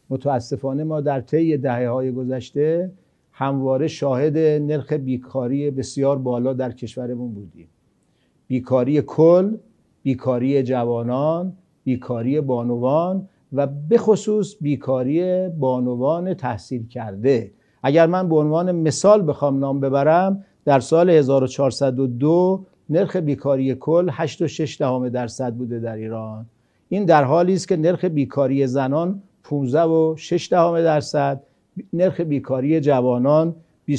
متاسفانه ما در طی دهه‌های گذشته همواره شاهد نرخ بیکاری بسیار بالا در کشورمون بودیم. بیکاری کل، بیکاری جوانان، بیکاری بانوان و به خصوص بیکاری بانوان تحصیل کرده. اگر من به عنوان مثال بخوام نام ببرم، در سال 1402 نرخ بیکاری کل 8.6% بوده در ایران. این در حالی است که نرخ بیکاری زنان 15.6%، نرخ بیکاری جوانان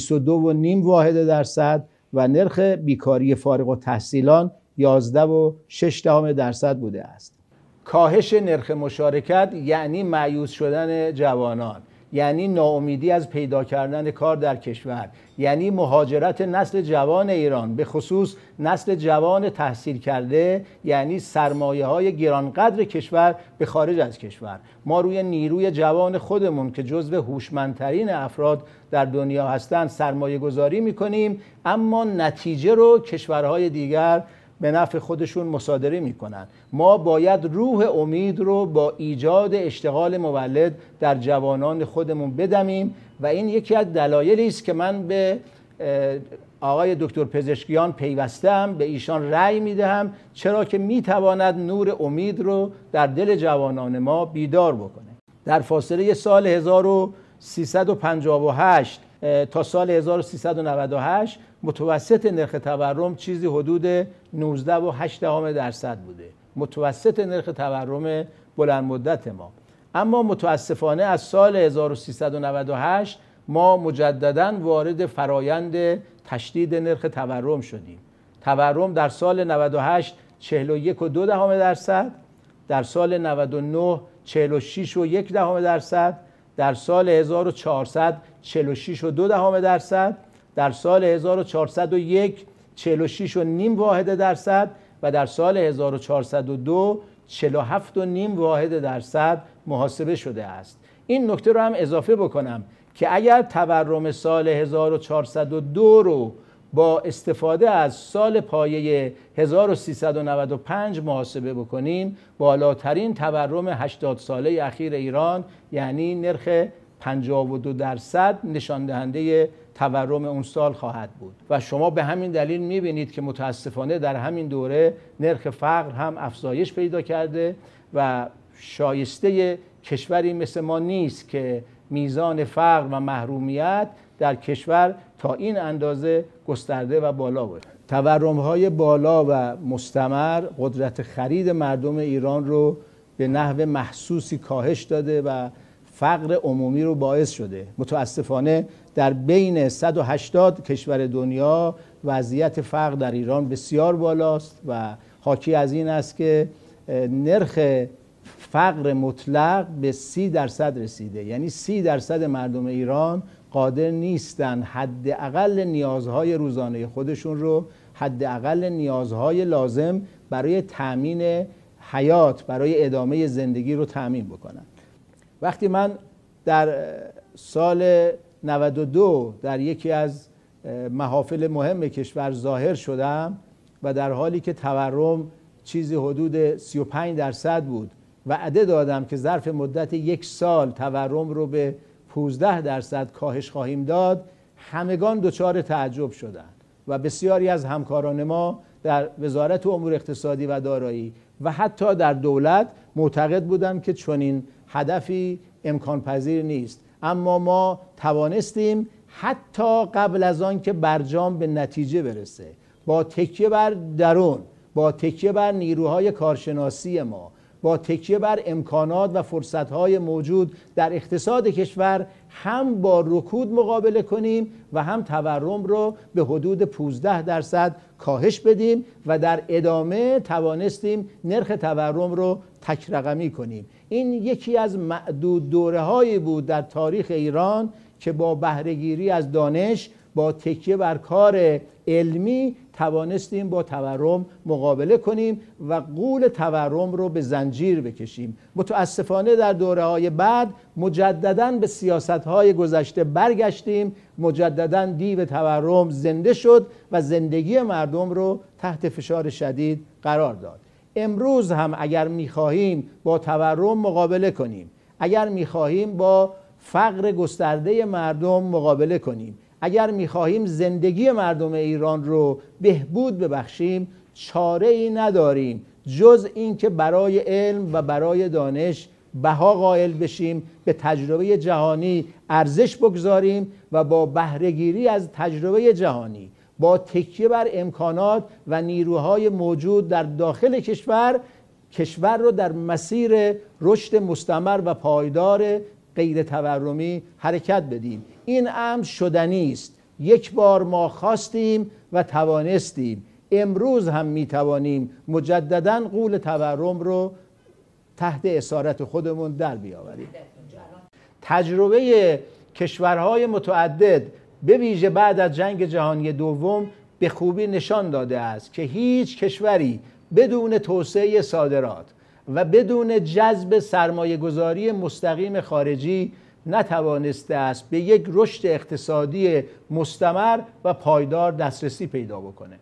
22.5% و نرخ بیکاری فارغ التحصیلان 11.6% بوده است. کاهش نرخ مشارکت یعنی مایوس شدن جوانان، یعنی ناامیدی از پیدا کردن کار در کشور، یعنی مهاجرت نسل جوان ایران، به خصوص نسل جوان تحصیل کرده، یعنی سرمایه‌های گرانقدر کشور به خارج از کشور. ما روی نیروی جوان خودمون که جزو هوشمندترین افراد در دنیا هستند سرمایه گذاری میکنیم، اما نتیجه رو کشورهای دیگر به نفع خودشون مصادره میکنن. ما باید روح امید رو با ایجاد اشتغال مولد در جوانان خودمون بدمیم و این یکی از دلایلی است که من به آقای دکتر پزشکیان پیوسته‌ام، به ایشان رأی میدهم، چرا که میتواند نور امید رو در دل جوانان ما بیدار بکنه. در فاصله سال 1358 تا سال 1398 متوسط نرخ تورم چیزی حدود 19.8% بوده، متوسط نرخ تورم بلند مدت ما. اما متاسفانه از سال 1398 ما مجدداً وارد فرایند تشدید نرخ تورم شدیم. تورم در سال 98 41.2%، در سال 99 46.1%، در سال 1400 46.2%، در سال 1401 46.5% و در سال 1402 47.5% محاسبه شده است. این نکته رو هم اضافه بکنم که اگر تورم سال 1402 رو با استفاده از سال پایه 1395 محاسبه بکنیم، بالاترین تورم 80 ساله اخیر ایران یعنی نرخ 52% نشان دهنده تورم اون سال خواهد بود و شما به همین دلیل میبینید که متاسفانه در همین دوره نرخ فقر هم افزایش پیدا کرده و شایسته کشوری مثل ما نیست که میزان فقر و محرومیت در کشور تا این اندازه گسترده و بالا بود. تورم‌های بالا و مستمر قدرت خرید مردم ایران رو به نحو محسوسی کاهش داده و فقر عمومی رو باعث شده. متاسفانه در بین 180 کشور دنیا وضعیت فقر در ایران بسیار بالاست و حاکی از این است که نرخ فقر مطلق به 30% رسیده. یعنی 30% مردم ایران قادر نیستن حداقل نیازهای روزانه خودشون رو، حداقل نیازهای لازم برای تأمین حیات، برای ادامه زندگی رو تأمین بکنن. وقتی من در سال 92 در یکی از محافل مهم کشور ظاهر شدم و در حالی که تورم چیزی حدود 35% بود وعده دادم که ظرف مدت یک سال تورم رو به 15% کاهش خواهیم داد، همگان دچار تعجب شدند و بسیاری از همکاران ما در وزارت امور اقتصادی و دارایی و حتی در دولت معتقد بودند که چنین هدفی امکان پذیر نیست. اما ما توانستیم حتی قبل از آن که برجام به نتیجه برسه، با تکیه بر درون، با تکیه بر نیروهای کارشناسی ما، با تکیه بر امکانات و فرصتهای موجود در اقتصاد کشور، هم با رکود مقابله کنیم و هم تورم رو به حدود 15% کاهش بدیم و در ادامه توانستیم نرخ تورم رو تک رقمی کنیم. این یکی از معدود دوره‌هایی بود در تاریخ ایران که با بهره‌گیری از دانش، با تکیه بر کار علمی توانستیم با تورم مقابله کنیم و غول تورم رو به زنجیر بکشیم. متاسفانه در دوره‌های بعد مجدداً به سیاست‌های گذشته برگشتیم، مجدداً دیو تورم زنده شد و زندگی مردم رو تحت فشار شدید قرار داد. امروز هم اگر می‌خواهیم با تورم مقابله کنیم، اگر میخواهیم با فقر گسترده مردم مقابله کنیم، اگر میخواهیم زندگی مردم ایران رو بهبود ببخشیم، چاره ای نداریم جز این که برای علم و برای دانش بها قائل بشیم، به تجربه جهانی ارزش بگذاریم و با بهره‌گیری از تجربه جهانی، با تکیه بر امکانات و نیروهای موجود در داخل کشور رو در مسیر رشد مستمر و پایدار غیر تورمی حرکت بدیم. این امر شدنی است. یک بار ما خواستیم و توانستیم، امروز هم میتوانیم مجددا غول تورم رو تحت اسارت خودمون در بیاوریم. تجربه کشورهای متعدد به ویژه بعد از جنگ جهانی دوم به خوبی نشان داده است که هیچ کشوری بدون توسعه صادرات و بدون جذب سرمایه‌گذاری مستقیم خارجی نتوانسته است به یک رشد اقتصادی مستمر و پایدار دسترسی پیدا بکنه.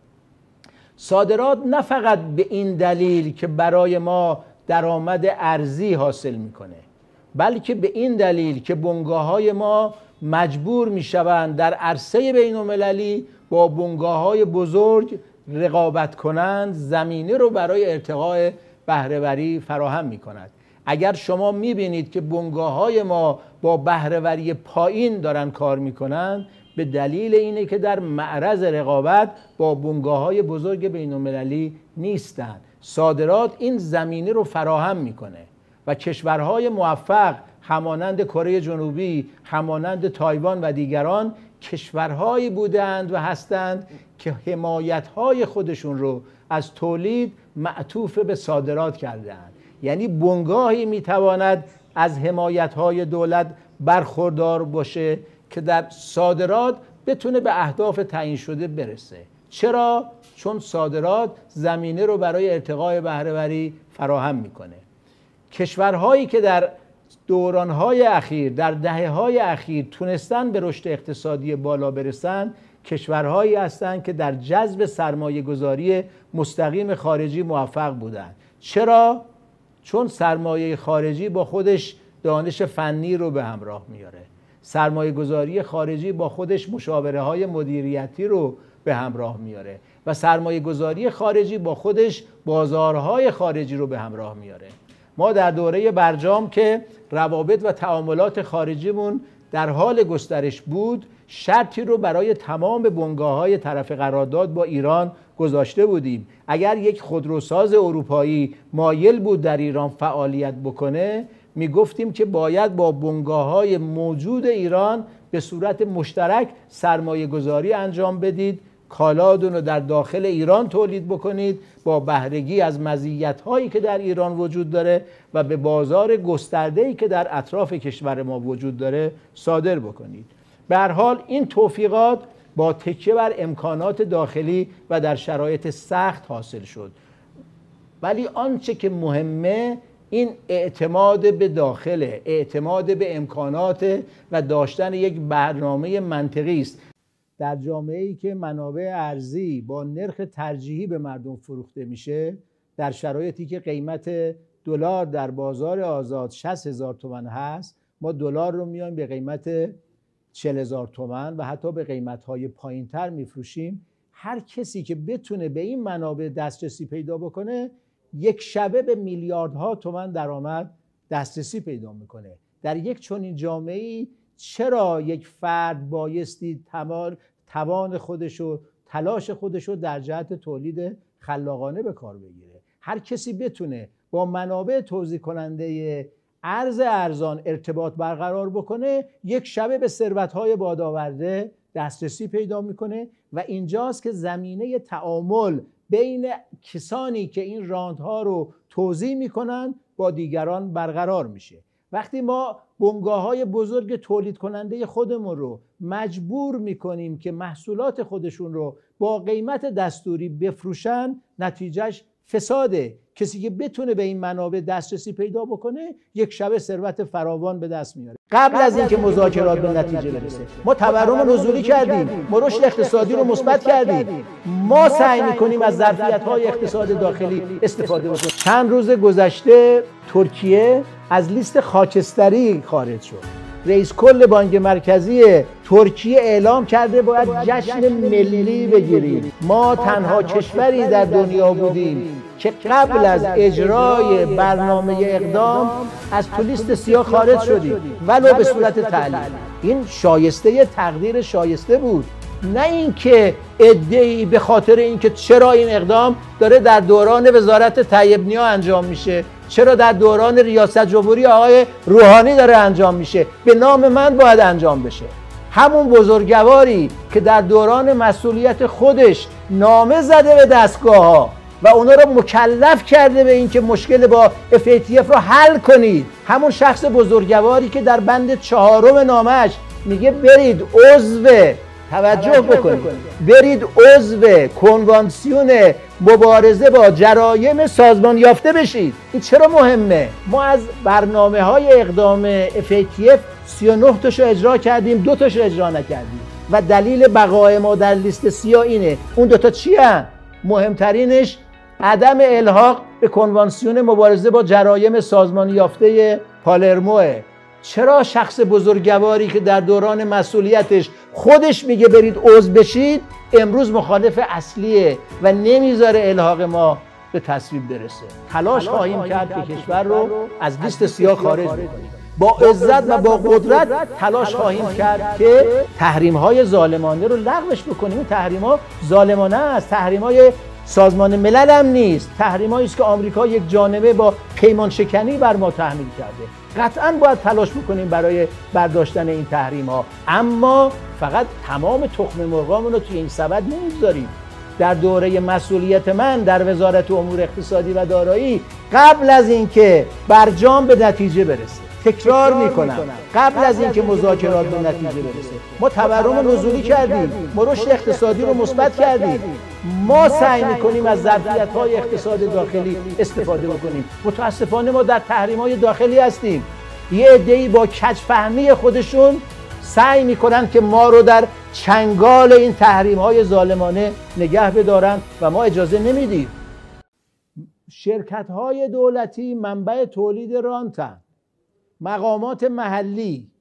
صادرات نه فقط به این دلیل که برای ما درآمد ارزی حاصل میکنه، بلکه به این دلیل که بنگاه‌های ما مجبور میشوند در عرصه بین‌المللی با بنگاه‌های بزرگ رقابت کنند، زمینه رو برای ارتقاء بهره‌وری فراهم میکند. اگر شما میبینید که بنگاه‌های ما با بهره‌وری پایین دارن کار میکنند، به دلیل اینه که در معرض رقابت با بنگاه‌های بزرگ بین‌المللی نیستند. صادرات این زمینه رو فراهم میکنه و کشورهای موفق همانند کره جنوبی، همانند تایوان و دیگران کشورهایی بودند و هستند که حمایت‌های خودشون رو از تولید معطوف به صادرات کردند. یعنی بنگاهی میتواند از حمایت‌های دولت برخوردار باشه که در صادرات بتونه به اهداف تعیین شده برسه. چرا؟ چون صادرات زمینه رو برای ارتقاء بهره‌وری فراهم میکنه. کشورهایی که در دورانهای اخیر، در دهه‌های اخیر تونستن به رشد اقتصادی بالا برسن، کشورهایی هستند که در جذب سرمایه‌گذاری مستقیم خارجی موفق بودند. چرا؟ چون سرمایه خارجی با خودش دانش فنی رو به همراه میاره. سرمایه‌گذاری خارجی با خودش مشاوره‌های مدیریتی رو به همراه میاره و سرمایه‌گذاری خارجی با خودش بازارهای خارجی رو به همراه میاره. ما در دوره برجام که روابط و تعاملات خارجیمون در حال گسترش بود، شرطی رو برای تمام بنگاه‌های طرف قرارداد با ایران گذاشته بودیم. اگر یک خودروساز اروپایی مایل بود در ایران فعالیت بکنه، میگفتیم که باید با بنگاه‌های موجود ایران به صورت مشترک سرمایه گذاری انجام بدید، کالاتون رو در داخل ایران تولید بکنید با بهره‌گیری از مزیت‌هایی که در ایران وجود داره و به بازار گسترده‌ای که در اطراف کشور ما وجود داره صادر بکنید. به هر حال این توفیقات با تکیه بر امکانات داخلی و در شرایط سخت حاصل شد. ولی آنچه که مهمه این اعتماد به داخله، اعتماد به امکانات و داشتن یک برنامه منطقی است. در جامعه‌ای که منابع ارزی با نرخ ترجیحی به مردم فروخته میشه، در شرایطی که قیمت دلار در بازار آزاد 60,000 تومان هست، ما دلار رو میایم به قیمت 40,000 تومان و حتی به قیمت‌های پایین‌تر میفروشیم. هر کسی که بتونه به این منابع دسترسی پیدا بکنه، یک شبه به میلیاردها تومان درآمد دسترسی پیدا میکنه. در یک چنین جامعه‌ای چرا یک فرد بایستی توان خودشو، تلاش خودشو در جهت تولید خلاقانه به کار بگیره؟ هر کسی بتونه با منابع توزیع کننده ارز ارزان ارتباط برقرار بکنه، یک شبه به ثروت‌های بادآورده دسترسی پیدا میکنه و اینجاست که زمینه تعامل بین کسانی که این راندها رو توزیع میکنن با دیگران برقرار میشه. وقتی ما بنگاه‌های بزرگ تولید کننده خودمون رو مجبور میکنیم که محصولات خودشون رو با قیمت دستوری بفروشن، نتیجهش فساده. کسی که بتونه به این منابع دسترسی پیدا بکنه، یک شبه ثروت فراوان به دست میاره. قبل از اینکه مذاکرات به نتیجه برسه، ما تورم نزولی کردیم، ما رشد اقتصادی رو مثبت کردیم. ما سعی میکنیم از ظرفیت‌های اقتصاد داخلی استفاده بکنیم. چند روز گذشته ترکیه از لیست خاکستری خارج شد. رئیس کل بانک مرکزی ترکیه اعلام کرده باید جشن ملی بگیریم. ما تنها کشوری در دنیا بودیم که قبل از اجرای برنامه اقدام از تو لیست سیاه خارج شدیم ولو به صورت تعلیل. این شایسته تقدیر شایسته بود، نه اینکه عده‌ای به خاطر اینکه چرا این اقدام داره در دوران وزارت طیب نیا انجام میشه، چرا در دوران ریاست جمهوری آقای روحانی داره انجام میشه، به نام من باید انجام بشه. همون بزرگواری که در دوران مسئولیت خودش نامه زده به دستگاه‌ها و اونا رو مکلف کرده به اینکه مشکل با FATF رو حل کنید، همون شخص بزرگواری که در بند 4 نامش میگه برید عضو، توجه بکنید، برید عضو کنوانسیون مبارزه با جرایم سازمان یافته بشید. این چرا مهمه؟ ما از برنامه‌های اقدام FATF 39 تاشو اجرا کردیم، 2 تاشو اجرا نکردیم و دلیل بقای ما در لیست سیاه اینه. اون 2 تا چی هستن؟ مهمترینش عدم الحاق به کنوانسیون مبارزه با جرایم سازمان یافته پالرموه. چرا شخص بزرگواری که در دوران مسئولیتش خودش میگه برید عضو بشید امروز مخالف اصلیه و نمیذاره الحاق ما به تصویب برسه؟ تلاش خواهیم کرد که کشور رو از لیست سیاه خارج بکنیم. با عزت و با قدرت تلاش خواهیم کرد که تحریم‌های ظالمانه رو لغوش بکنیم. این تحریم‌ها ظالمانه است، تحریم‌های سازمان ملل هم نیست، تحریم‌هایی است که آمریکا یک جانبه با پیمان شکنی بر ما تحمیل کرده. قطعاً باید تلاش بکنیم برای برداشتن این تحریم‌ها، اما فقط تمام تخم مرغامون رو توی این سبد نمی‌گذاریم. در دوره مسئولیت من در وزارت امور اقتصادی و دارایی، قبل از اینکه برجام به نتیجه برسه، تکرار میکنم، قبل از اینکه مذاکرات به نتیجه برسه، ما تورم نزولی کردیم، ما رشد اقتصادی رو مثبت کردیم. ما سعی میکنیم از ظرفیت‌های اقتصاد داخلی استفاده بکنیم. متاسفانه ما در تحریم‌های داخلی هستیم. یه عده‌ای با کج‌فهمی خودشون سعی میکنن که ما رو در چنگال این تحریم‌های ظالمانه نگه بدارن و ما اجازه نمیدیم. شرکت‌های دولتی منبع تولید رانتن. مقامات محلی،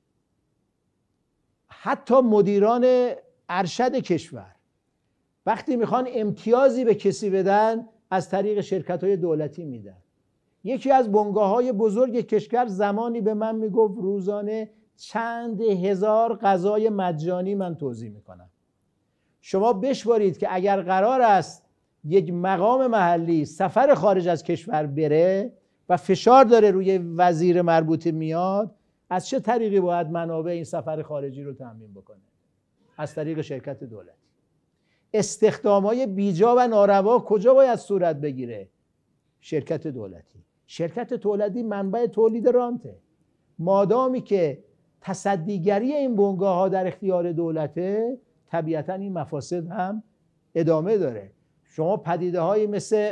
حتی مدیران ارشد کشور وقتی میخوان امتیازی به کسی بدن از طریق شرکت‌های دولتی میدن. یکی از بنگاه‌های بزرگ کشور زمانی به من میگفت روزانه چند هزار غذای مجانی من توزیع میکنم. شما بشمارید که اگر قرار است یک مقام محلی سفر خارج از کشور بره و فشار داره روی وزیر مربوطه میاد، از چه طریقی باید منابع این سفر خارجی رو تامین بکنه؟ از طریق شرکت دولتی. استخدام‌های بیجا و ناروا کجا باید صورت بگیره؟ شرکت دولتی. شرکت دولتی منبع تولید رانته. مادامی که تصدیگری این بنگاه‌ها در اختیار دولته، طبیعتاً این مفاسد هم ادامه داره. شما پدیده‌هایی مثل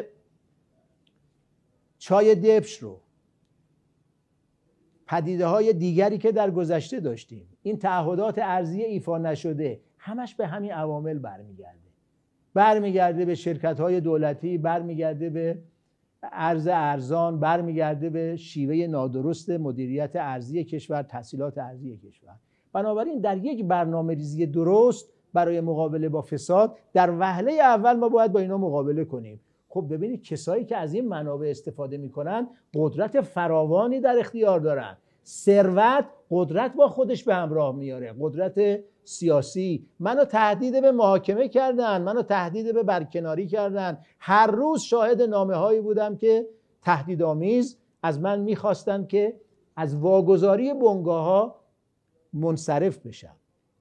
چای دبش رو، پدیده‌های دیگری که در گذشته داشتیم، این تعهدات ارضی ایفا نشده، همش به همین عوامل برمیگرده به شرکت‌های دولتی، برمیگرده به ارز ارزان، برمیگرده به شیوه نادرست مدیریت ارضی کشور، تحصیلات ارضی کشور. بنابراین در یک برنامه‌ریزی درست برای مقابله با فساد، در وهله اول ما باید با اینا مقابله کنیم. خب ببینید کسایی که از این منابع استفاده میکنن قدرت فراوانی در اختیار دارن. ثروت قدرت با خودش به همراه میاره، قدرت سیاسی. منو تهدید به محاکمه کردن، منو تهدید به برکناری کردن. هر روز شاهد نامه‌هایی بودم که تهدیدآمیز از من میخواستن که از واگذاری بنگاه‌ها منصرف بشم.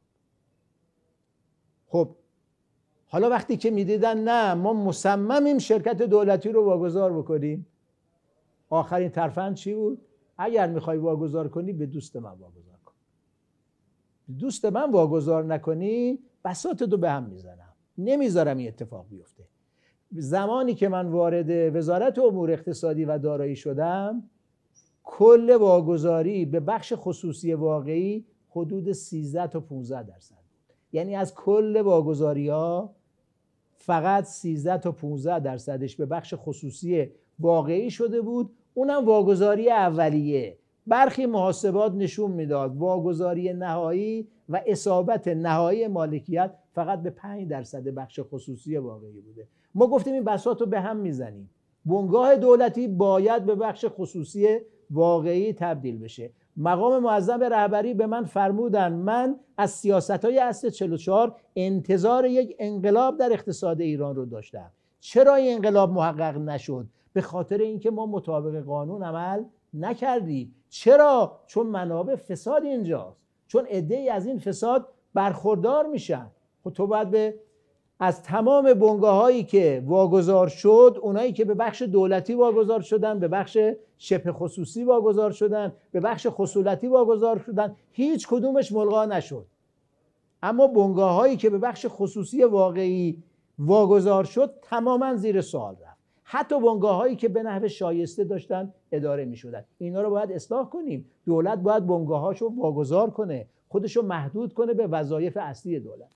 خب حالا وقتی که میدیدن نه ما مصممیم شرکت دولتی رو واگذار بکنیم، آخرین ترفند چی بود؟ اگر میخوای واگذار کنی به دوست من واگذار کن. دوست من واگذار نکنی بساطتو به هم میزنم، نمیذارم این اتفاق بیفته. زمانی که من وارد وزارت امور اقتصادی و دارایی شدم، کل واگذاری به بخش خصوصی واقعی حدود 13 تا 15%. یعنی از کل واگذاری‌ها فقط 13 تا 15% به بخش خصوصی واقعی شده بود. اونم واگذاری اولیه. برخی محاسبات نشون میداد واگذاری نهایی و اصابت نهایی مالکیت فقط به 5% بخش خصوصی واقعی بوده. ما گفتیم این بساط رو به هم میزنیم. بنگاه دولتی باید به بخش خصوصی واقعی تبدیل بشه. مقام معظم رهبری به من فرمودن من از سیاست‌های اصل 44 انتظار یک انقلاب در اقتصاد ایران رو داشتم. چرا این انقلاب محقق نشد؟ به خاطر اینکه ما مطابق قانون عمل نکردیم. چرا؟ چون منابع فساد اینجاست، چون عده‌ای از این فساد برخوردار میشن. خب تو باید از تمام بنگاه‌هایی که واگذار شد، اونایی که به بخش دولتی واگذار شدن، به بخش شبه خصوصی واگذار شدن، به بخش خصولتی واگذار شدن، هیچ کدومش ملغا نشد. اما بنگاه‌هایی که به بخش خصوصی واقعی واگذار شد تماما زیر سوال رفت. حتی بنگاه‌هایی که به نحو شایسته داشتن اداره می‌شدن. اینا رو باید اصلاح کنیم. دولت باید بنگاه‌هاشو واگذار کنه، خودشو محدود کنه به وظایف اصلی دولت.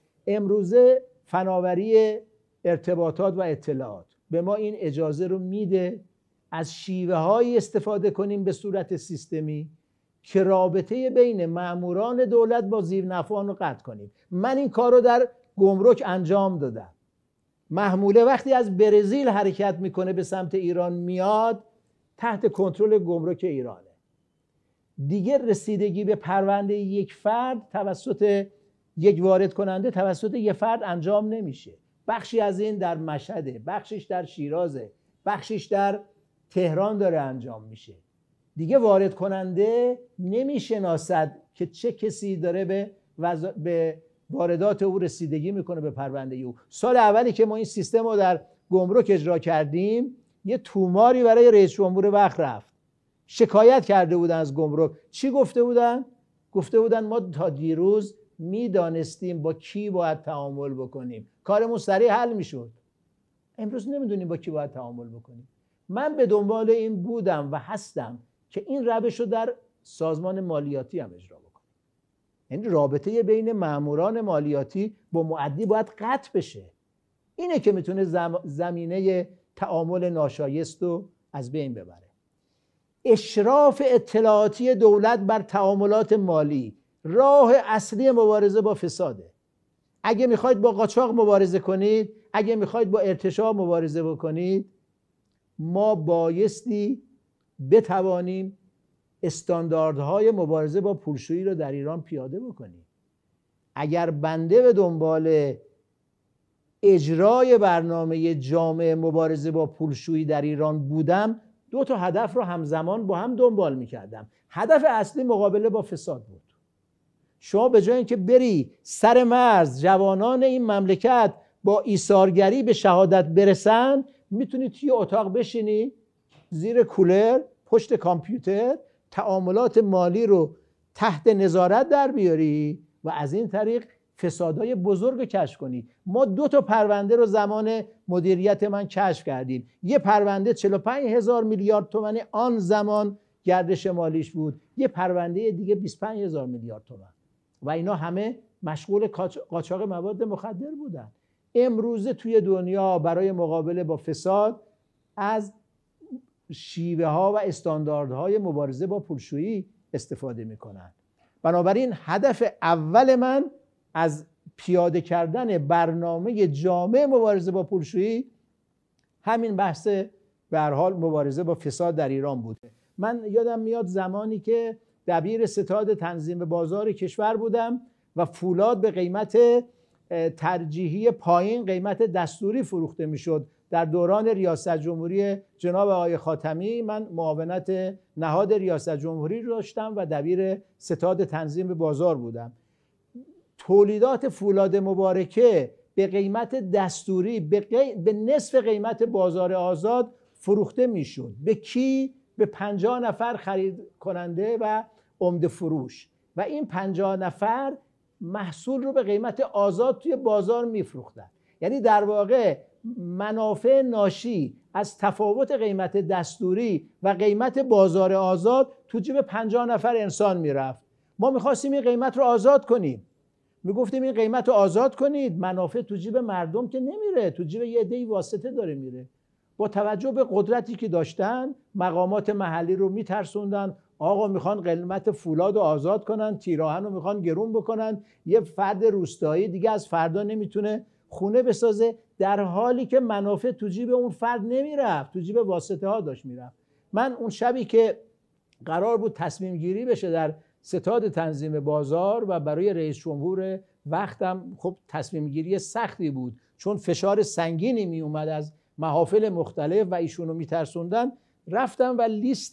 امروزه فناوری ارتباطات و اطلاعات به ما این اجازه رو میده از شیوه‌هایی استفاده کنیم به صورت سیستمی که رابطه بین ماموران دولت با زیرنفعان رو قطع کنیم. من این کار رو در گمرک انجام دادم. محموله وقتی از برزیل حرکت میکنه به سمت ایران میاد، تحت کنترل گمرک ایرانه. دیگه رسیدگی به پرونده یک فرد توسط یک وارد کننده توسط یک فرد انجام نمیشه. بخشی از این در مشهده، بخشش در شیرازه، بخشش در تهران داره انجام میشه. دیگه وارد کننده نمیشناسد که چه کسی داره به واردات او رسیدگی میکنه به پرونده او. سال اولی که ما این سیستم رو در گمرک اجرا کردیم، یه توماری برای رئیس جمهور وقت رفت. شکایت کرده بودن از گمرک. چی گفته بودن؟ گفته بودن ما تا دیروز میدانستیم با کی باید تعامل بکنیم، کارمون سریع حل میشد. امروز نمیدونیم با کی باید تعامل بکنیم. من به دنبال این بودم و هستم که این روش رو در سازمان مالیاتی هم اجرا بکنیم. یعنی رابطه بین ماموران مالیاتی با مؤدی باید قطع بشه. اینه که میتونه زمینه تعامل ناشایست رو از بین ببره. اشراف اطلاعاتی دولت بر تعاملات مالی راه اصلی مبارزه با فساده. اگه میخواید با قاچاق مبارزه کنید، اگه میخواید با ارتشاء مبارزه بکنید، ما بایستی بتوانیم استانداردهای مبارزه با پولشویی رو در ایران پیاده بکنیم. اگر بنده به دنبال اجرای برنامه جامع مبارزه با پولشویی در ایران بودم، 2 تا هدف رو همزمان با هم دنبال میکردم. هدف اصلی مقابله با فساد بود. شما به جای اینکه بری سر مرز جوانان این مملکت با ایثارگری به شهادت برسن، میتونی توی اتاق بشینی زیر کولر پشت کامپیوتر تعاملات مالی رو تحت نظارت در بیاری و از این طریق فسادهای بزرگ رو کشف کنی. ما 2 تا پرونده رو زمان مدیریت من کشف کردیم. یه پرونده 45,000 میلیارد تومان آن زمان گردش مالیش بود، یه پرونده دیگه 25,000 میلیارد تومان و اینا همه مشغول قاچاق مواد مخدر بودن. امروزه توی دنیا برای مقابله با فساد از شیوه ها و استانداردهای مبارزه با پولشویی استفاده میکنن. بنابراین هدف اول من از پیاده کردن برنامه جامع مبارزه با پولشویی همین بحث به هر حال مبارزه با فساد در ایران بود. من یادم میاد زمانی که دبیر ستاد تنظیم بازار کشور بودم و فولاد به قیمت ترجیحی پایین قیمت دستوری فروخته میشد. در دوران ریاست جمهوری جناب آقای خاتمی من معاونت نهاد ریاست جمهوری رو داشتم و دبیر ستاد تنظیم بازار بودم. تولیدات فولاد مبارکه به قیمت دستوری به نصف قیمت بازار آزاد فروخته میشد. به کی؟ به 50 نفر خرید کننده و عمده فروش، و این 50 نفر محصول رو به قیمت آزاد توی بازار میفروختن. یعنی در واقع منافع ناشی از تفاوت قیمت دستوری و قیمت بازار آزاد تو جیب 50 نفر انسان میرفت. ما میخواستیم این قیمت رو آزاد کنیم، میگفتیم این قیمت رو آزاد کنید، منافع تو جیب مردم که نمیره، تو جیب یه عده‌ای واسطه داره میره. با توجه به قدرتی که داشتن مقامات محلی رو میترسوندن، آقا میخوان قیمت فولاد رو آزاد کنن، تیراهن رو میخوان گرون بکنن، یه فرد روستایی دیگه از فردا نمیتونه خونه بسازه، در حالی که منافع تو جیب اون فرد نمیرفت، تو جیب واسطه ها داشت میرفت. من اون شبی که قرار بود تصمیم گیری بشه در ستاد تنظیم بازار و برای رئیس جمهور وقتم خب تصمیم گیری سختی بود، چون فشار سنگینی می اومد از محافل مختلف و ایشونو میترسوندن، رفتم و لیست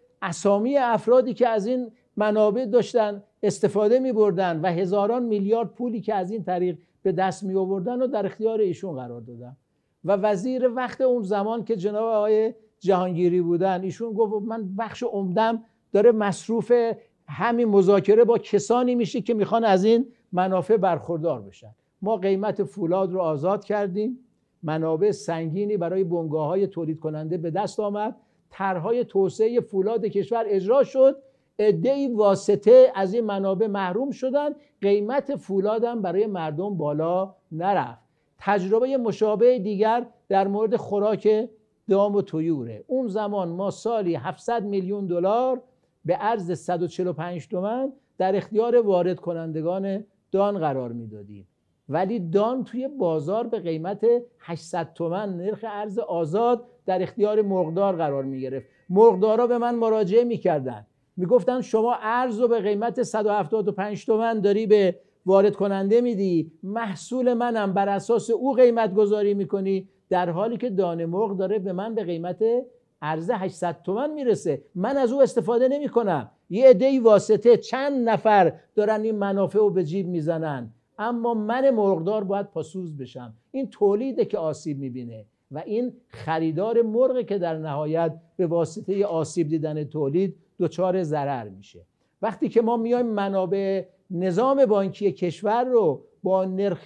اسامی افرادی که از این منابع داشتن استفاده می بردن و هزاران میلیارد پولی که از این طریق به دست می آوردن و در اختیار ایشون قرار دادم. و وزیر وقت اون زمان که جناب آقای جهانگیری بودن، ایشون گفت من بخش عمدم داره مصروف همین مذاکره با کسانی میشه که میخوان از این منافع برخوردار بشن. ما قیمت فولاد رو آزاد کردیم، منابع سنگینی برای بنگاه‌های تولید کننده به دست آمد، طرح‌های توسعه فولاد کشور اجرا شد، عده‌ای واسطه از این منابع محروم شدن، قیمت فولاد هم برای مردم بالا نرفت. تجربه مشابه دیگر در مورد خوراک دام و طیوره. اون زمان ما سالی 700 میلیون دلار به عرض 145 تومن در اختیار وارد کنندگان دان قرار میدادیم، ولی دان توی بازار به قیمت 800 تومن نرخ ارز آزاد در اختیار مرغدار قرار می گرفت. مرغدارا به من مراجعه میکردن، میگفتن شما ارز رو به قیمت 175 تومن داری به وارد کننده میدی، محصول منم بر اساس او قیمت گذاری میکنی، در حالی که دانه مرغ داره به من به قیمت ارز 800 تومن میرسه، من از او استفاده نمی کنم. یه عده‌ای واسطه چند نفر دارن این منافع رو به جیب میزنن، اما من مرغدار باید پاسوز بشم. این تولیده که آسیب میبینه و این خریدار مرغ که در نهایت به واسطه آسیب دیدن تولید دچار ضرر میشه. وقتی که ما میایم منابع نظام بانکی کشور رو با نرخ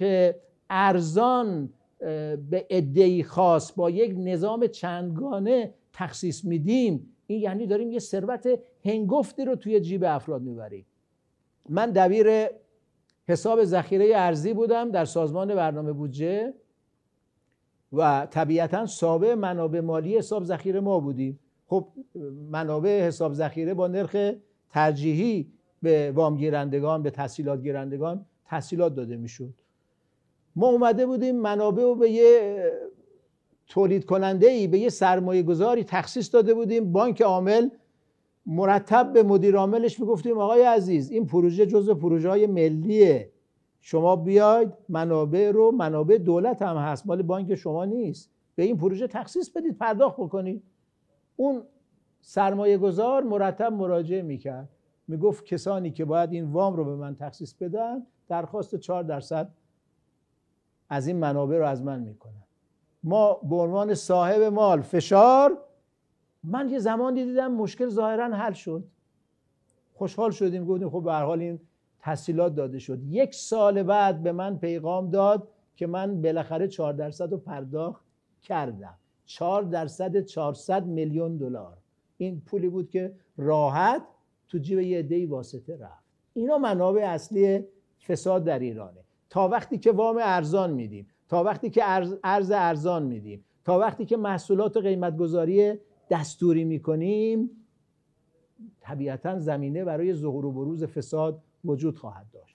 ارزان به عده‌ای خاص با یک نظام چندگانه تخصیص میدیم، این یعنی داریم یه ثروت هنگفتی رو توی جیب افراد میبریم. من دبیر حساب ذخیره ارزی بودم در سازمان برنامه بودجه و طبیعتاً صاحب منابع مالی حساب ذخیره ما بودیم. خب منابع حساب ذخیره با نرخ ترجیحی به وام گیرندگان، به تسهیلات گیرندگان تسهیلات داده میشد. ما اومده بودیم منابع رو به یه تولید کننده‌ای، به یه سرمایه گذاری تخصیص داده بودیم. بانک عامل مرتب به مدیر عاملش میگفتیم آقای عزیز این پروژه جزو پروژه‌های ملیه، شما بیاید منابع رو، منابع دولت هم هست مال بانک شما نیست، به این پروژه تخصیص بدید، پرداخت بکنید. اون سرمایه گذار مرتب مراجعه میکرد، میگفت کسانی که باید این وام رو به من تخصیص بدن درخواست 4% از این منابع رو از من میکنن. ما به عنوان صاحب مال فشار، من یه زمانی دیدم مشکل ظاهرا حل شد، خوشحال شدیم، گفتیم خب به هر حال این تسهیلات داده شد. 1 سال بعد به من پیغام داد که من بالاخره 4% رو پرداخت کردم. 4% 400 میلیون دلار. این پولی بود که راحت تو جیب یه عده‌ای واسطه رفت. اینا منابع اصلی فساد در ایرانه. تا وقتی که وام ارزان میدیم، تا وقتی که ارز ارزان میدیم، تا وقتی که محصولات قیمتگذاری دستوری میکنیم، طبیعتاً زمینه برای ظهور و بروز فساد وجود خواهد داشت.